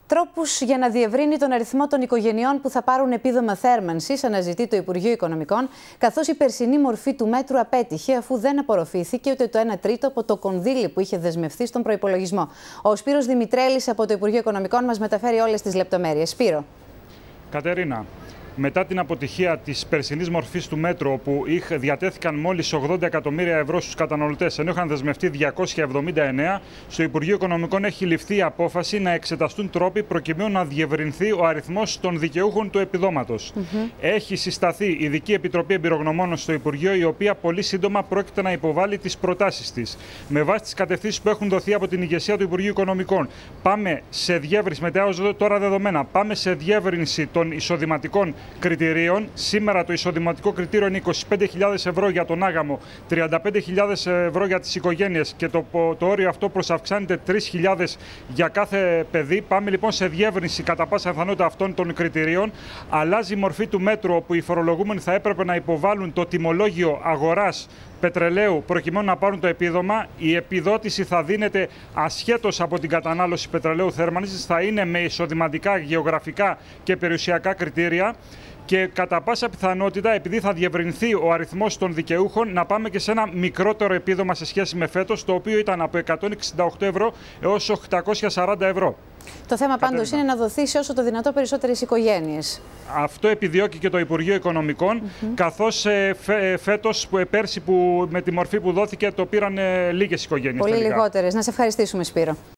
Τρόπους για να διευρύνει τον αριθμό των οικογενειών που θα πάρουν επίδομα θέρμανσης αναζητεί το Υπουργείο Οικονομικών, καθώς η περσινή μορφή του μέτρου απέτυχε, αφού δεν απορροφήθηκε ούτε το 1 τρίτο από το κονδύλι που είχε δεσμευθεί στον προϋπολογισμό. Ο Σπύρος Δημητρέλης από το Υπουργείο Οικονομικών μας μεταφέρει όλες τις λεπτομέρειες. Σπύρο. Κατερίνα, μετά την αποτυχία της περσινής μορφής του μέτρου, όπου διατέθηκαν μόλις 80 εκατομμύρια ευρώ στους καταναλωτές, ενώ είχαν δεσμευτεί 279, στο Υπουργείο Οικονομικών έχει ληφθεί η απόφαση να εξεταστούν τρόποι προκειμένου να διευρυνθεί ο αριθμός των δικαιούχων του επιδόματος. Έχει συσταθεί ειδική επιτροπή εμπειρογνωμόνων στο Υπουργείο, η οποία πολύ σύντομα πρόκειται να υποβάλει τις προτάσεις της. Με βάση τις κατευθύνσεις που έχουν δοθεί από την ηγεσία του Υπουργείου Οικονομικών, πάμε σε διεύρυνση, μετά τώρα δεδομένα, πάμε σε διεύρυνση των εισοδηματικών κριτηρίων. Σήμερα το εισοδηματικό κριτήριο είναι 25.000 ευρώ για τον άγαμο, 35.000 ευρώ για τις οικογένειες και το όριο αυτό προσαυξάνεται 3.000 για κάθε παιδί. Πάμε λοιπόν σε διεύρυνση κατά πάσα πιθανότητα αυτών των κριτηρίων. Αλλάζει η μορφή του μέτρου, όπου οι φορολογούμενοι θα έπρεπε να υποβάλουν το τιμολόγιο αγοράς πετρελαίου προκειμένου να πάρουν το επίδομα. Η επιδότηση θα δίνεται ασχέτως από την κατανάλωση πετρελαίου θέρμανσης, θα είναι με εισοδηματικά, γεωγραφικά και περιουσιακά κριτήρια. Και κατά πάσα πιθανότητα, επειδή θα διευρυνθεί ο αριθμός των δικαιούχων, να πάμε και σε ένα μικρότερο επίδομα σε σχέση με φέτος, το οποίο ήταν από 168 ευρώ έως 840 ευρώ. Το θέμα πάντως είναι να δοθεί σε όσο το δυνατό περισσότερες οικογένειες. Αυτό επιδιώκει και το Υπουργείο Οικονομικών, καθώς φέτος, πέρσι με τη μορφή που δόθηκε, το πήραν λίγες οικογένειες. Πολύ λιγότερες. Να σε ευχαριστήσουμε, Σπύρο.